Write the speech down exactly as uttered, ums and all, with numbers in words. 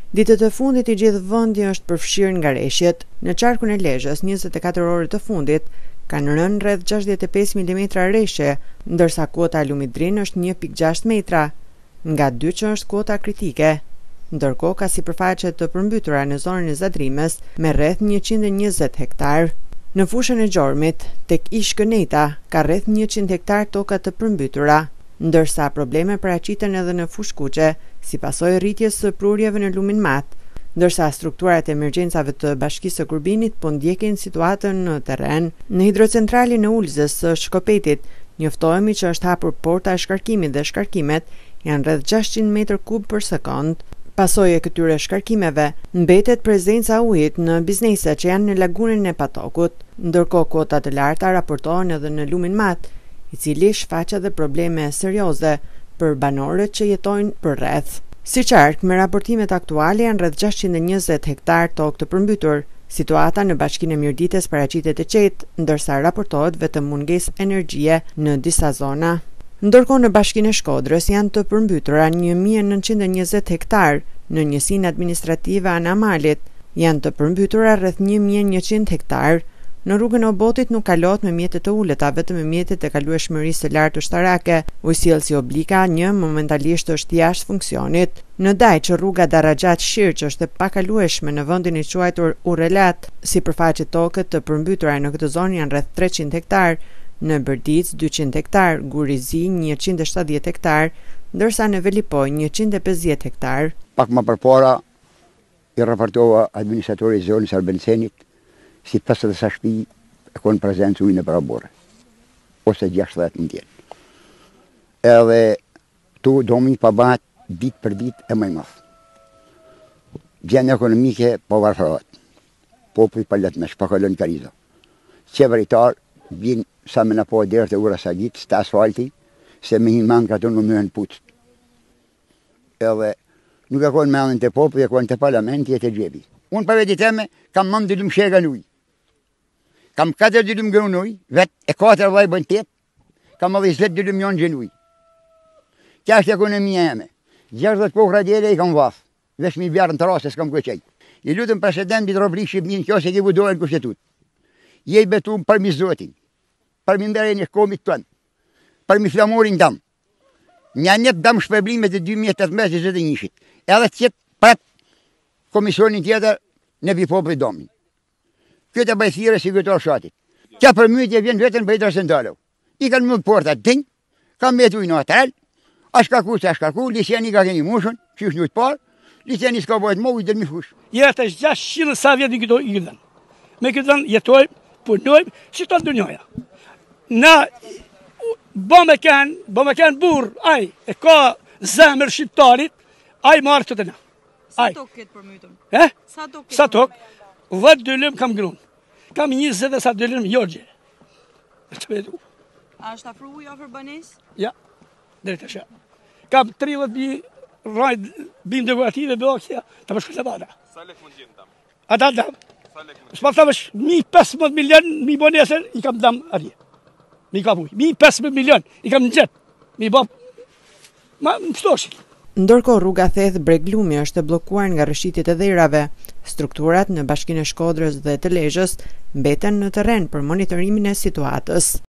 Ditët e fundit i gjithë vendi është përfshirë nga reshjet. Në qarkun e Lezhës, njëzet e katër orët të fundit, kanë rënë rreth gjashtëdhjetë e pesë milimetra reshje, ndërsa kuota lumidrin është një pikë gjashtë metra, nga dy që është kuota kritike. Ndërkohë ka sipërfaqe të përmbytura në zonën e Zadrimës me rreth njëqind e njëzet hektar. Në fushën e Gjormit, tek Ish-Këneta, ka rreth njëqind hektar toka të përmbytura, ndërsa probleme paraqiten edhe në Fushë Kuqe, si pasojë rritjes së prurjeve në lumin mat, ndërsa strukturat e emergjencave të Bashkisë së Kurbinit po ndjekin situatën në terren. Në hidrocentralin e Ulzës së Shkopetit, njoftohemi që është hapur porta e shkarkimit dhe shkarkimet janë rreth gjashtëqind metër kub për sekond. Pasojë e këtyre shkarkimeve, mbetet prezenca ujit në biznese që janë në lagunën e Patokut, ndërkohë kuota të larta raportohen edhe në lumin mat, i cili shfaq edhe probleme serioze për banorët që jetojnë përreth. Si qark, me raportimet aktuale janë rreth gjashtëqind e njëzet hektar tokë të përmbytur. Situata në Bashkinë e Mirdites paraqitet e qetë, ndërsa raportohet vetëm mungesë energjie në disa zona. Ndërkohë në Bashkinë e Shkodrës janë të përmbytura një mijë e nëntëqind e njëzet hektar, në njësinë administrative Anamalit janë të përmbytura rreth një mijë e njëqind hektar. Në rrugën e Obotit nuk kalohet me mjete të uleta, vetëm me mjetet e kalueshmërisë së lartë ushtarake. Ujësjellsi Oblika një momentalisht është jashtë funksionit. Në Dajç, rruga Daraxhat Shirq është e pakalueshme në vendin e quajtur Urrelat, sipërfaqe toke të përmbytura në këtë zonë janë rreth treqind hektar, në Bërdic dyqind hektar, Gurizi njëqind e shtatëdhjetë hektar, ndërsa në Velipoj njëqind e pesëdhjetë hektar. Pak më përpara i raportova administratorit zonës Arbencenit si pesëdhjetë sa shtëpi e konë prezencë ujë në parabore, ose gjashtëdhjetë në tjenë. Edhe tu domi pa bat ditë për ditë e mëj mëth. Gjendja ekonomike po varfërohet, populli pa letë me shpakalon karizo. Qeveritar vinë sa me në po dherë të ura sa ditë, sta asfalti, se me hinë manë ka të në mëhen pucët. Edhe nuk e konë menën të populli, e konë të parlamenti e të gjebi. Unë për vetit e me kam mëmë dëllum shega në ujë. Kam katër dëllum gënë në ujë, vetë e katër vaj bënë tjetë, kam edhe zletë dëllum jonë gjënë ujë. Kja është ekonomia e me. gjashtëdhjetë pokra djele i kam vathë, vesh mi vjarën të rase s'kam këqej. I lutëm presidentit Robrik Shqipnin kjo se ki budohen kushtetut. Je i betum për mi zotin, për mi ndërën e shkomit tënë, për mi flamorin tam. Një njët dam shpërblimet e dy mijë e tetëmbëdhjetë njëzet e njëshit, edhe tjetë pratë komisionin tjetër në bipopë i domin. Këtë e bajthire si këtë shatit. Kja përmytje vjen vetën për i trasentalo. I kanë mund porta dinj, kam betu i në hotel, a shkaku se a shkaku, lisjeni ka keni mushën, që është një të parë, lisjeni s'ka bojt mo, i dërmi fush. Jetë është gjashtë sa vjetë në këto i këdhen. Me këdhen jetojmë, punojmë, si të ndërnjoja. Na, bo me kanë, bo me kanë burë, aj, e ka zemër shqiptarit, aj marë të të na. Sa tokë këtë përmytëm? Eh? Sa tokë? Sa tokë? Vëtë dëllëm kam grunë. Kam njëzet e sa dëllëm jorgje. A është afru uja për banes? Ja, drejtë e shë. Kam tridhjetë mijë rajtë bimë dekorative bëhëksja të më shkështë e bada. Sa lek mund gjenë tam? A dalë dam. S'ma të mësh mi pesëmbëdhjetë milion mi bonesër i kam dam atje. Mi ka puj. Mi pesëmbëdhjetë milion i kam në gjetë. Mi bo... Ma më pështoshi. Ndërkohë rruga theth Breglumi është e bllokuar nga rrëshqitjet e dhërave. Strukturat në Bashkinë e Shkodrës dhe të Lezhës mbeten në terren për monitorimin e situatës.